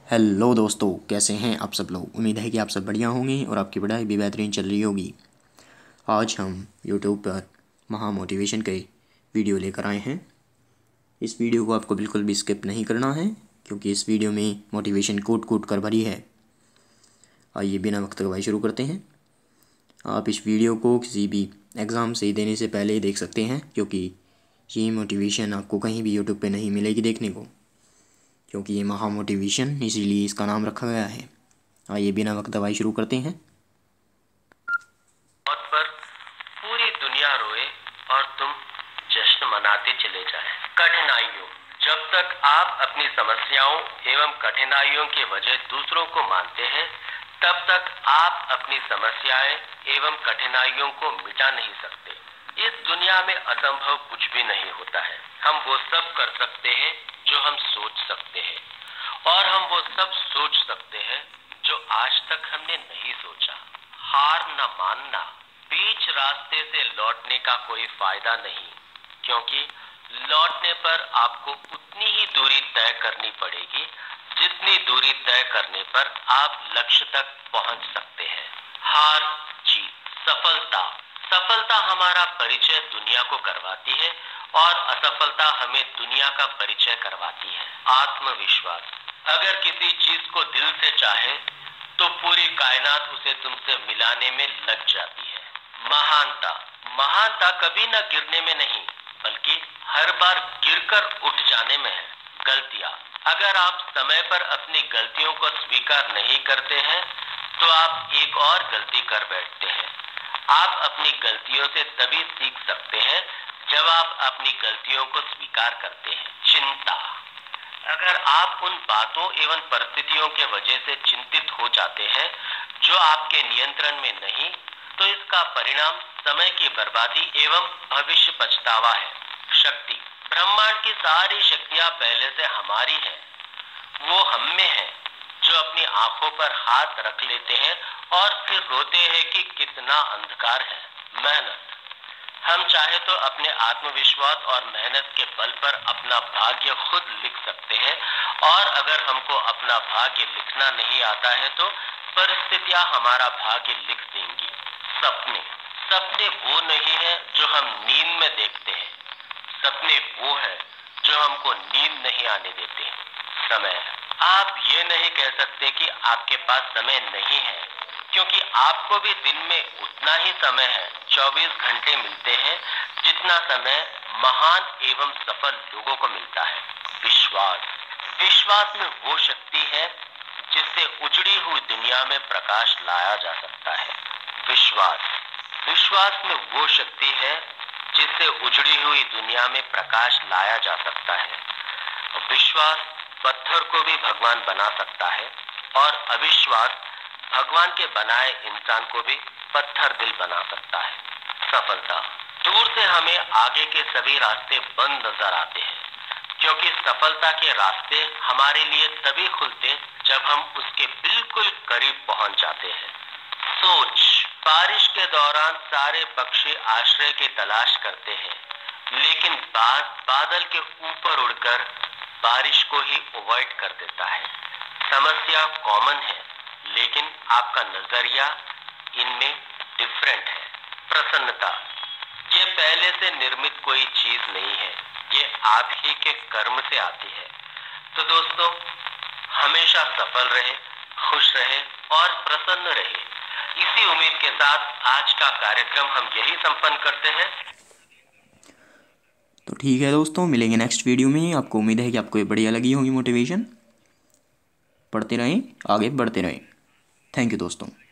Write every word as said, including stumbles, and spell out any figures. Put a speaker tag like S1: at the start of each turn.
S1: Hello दोस्तों, कैसे हैं आप सब लोग। उम्मीद है कि आप सब बढ़िया होंगे और आपकी पढ़ाई भी बेहतरीन चल रही होगी। आज हम यूट्यूब पर महा मोटिवेशन के वीडियो लेकर आए हैं। इस वीडियो को आपको बिल्कुल भी स्किप नहीं करना है, क्योंकि इस वीडियो में मोटिवेशन कूट कूट कर भरी है। आइए बिना वक्त गवाए शुरू करते हैं। आप इस वीडियो को किसी भी एग्ज़ाम से देने से पहले ही देख सकते हैं, क्योंकि ये मोटिवेशन आपको कहीं भी यूट्यूब पर नहीं मिलेगी देखने को, क्योंकि ये महा मोटिवेशन इसीलिए इसका नाम रखा गया है। आइए बिना वक्त दवाई शुरू करते हैं।
S2: मौत पर पूरी दुनिया रोए और तुम जश्न मनाते चले जाए। कठिनाइयों, जब तक आप अपनी समस्याओं एवं कठिनाइयों की वजह दूसरों को मानते हैं, तब तक आप अपनी समस्याएं एवं कठिनाइयों को मिटा नहीं सकते। इस दुनिया में असंभव कुछ भी नहीं होता है। हम वो सब कर सकते हैं जो हम सोच सकते हैं, और हम वो सब सोच सकते हैं जो आज तक हमने नहीं सोचा। हार न मानना। बीच रास्ते से लौटने का कोई फायदा नहीं, क्योंकि लौटने पर आपको उतनी ही दूरी तय करनी पड़ेगी जितनी दूरी तय करने पर आप लक्ष्य तक पहुंच सकते हैं। हार जीत, सफलता सफलता हमारा परिचय दुनिया को करवाती है और असफलता हमें दुनिया का परिचय करवाती है। आत्मविश्वास, अगर किसी चीज को दिल से चाहे तो पूरी कायनात उसे तुमसे मिलाने में लग जाती है। महानता महानता कभी न गिरने में नहीं, बल्कि हर बार गिरकर उठ जाने में है। गलतियां, अगर आप समय पर अपनी गलतियों को स्वीकार नहीं करते हैं तो आप एक और गलती कर बैठते हैं। आप अपनी गलतियों से तभी सीख सकते हैं जब आप अपनी गलतियों को स्वीकार करते हैं। चिंता, अगर आप उन बातों एवं परिस्थितियों के वजह से चिंतित हो जाते हैं जो आपके नियंत्रण में नहीं, तो इसका परिणाम समय की बर्बादी एवं भविष्य पछतावा है। शक्ति, ब्रह्मांड की सारी शक्तियां पहले से हमारी हैं। वो हम में है जो अपनी आंखों पर हाथ रख लेते हैं और फिर रोते हैं कि कितना अंधकार है। मेहनत, हम चाहे तो अपने आत्मविश्वास और मेहनत के बल पर अपना भाग्य खुद लिख सकते हैं, और अगर हमको अपना भाग्य लिखना नहीं आता है तो परिस्थितियां हमारा भाग्य लिख देंगी। सपने सपने वो नहीं है जो हम नींद में देखते हैं, सपने वो है जो हमको नींद नहीं आने देते। समय, आप ये नहीं कह सकते कि आपके पास समय नहीं है, क्योंकि आपको भी दिन में उतना ही समय है, चौबीस घंटे मिलते हैं जितना समय महान एवं सफल लोगों को मिलता है। विश्वास विश्वास में वो शक्ति है जिससे उजड़ी हुई दुनिया में प्रकाश लाया जा सकता है। विश्वास विश्वास में वो शक्ति है जिससे उजड़ी हुई दुनिया में प्रकाश लाया जा सकता है। विश्वास पत्थर को भी भगवान बना सकता है, और अविश्वास भगवान के बनाए इंसान को भी पत्थर दिल बना सकता है। सफलता, दूर से हमें आगे के सभी रास्ते बंद नजर आते हैं, क्योंकि सफलता के रास्ते हमारे लिए तभी खुलते जब हम उसके बिल्कुल करीब पहुंच जाते हैं। सोच, बारिश के दौरान सारे पक्षी आश्रय की तलाश करते हैं, लेकिन बाज बादल के ऊपर उड़कर बारिश को ही अवॉइड कर देता है। समस्या कॉमन है, लेकिन आपका नजरिया इनमें डिफरेंट है। प्रसन्नता, ये पहले से निर्मित कोई चीज नहीं है, ये आप ही के कर्म से आती है। तो दोस्तों, हमेशा सफल रहे, खुश रहे और प्रसन्न रहे। इसी उम्मीद के साथ आज का कार्यक्रम हम यही संपन्न करते हैं।
S1: तो ठीक है दोस्तों, मिलेंगे नेक्स्ट वीडियो में। आपको उम्मीद है कि आपको ये बढ़िया लगी होगी मोटिवेशन। पढ़ते रहें, आगे बढ़ते रहें। थैंक यू दोस्तों।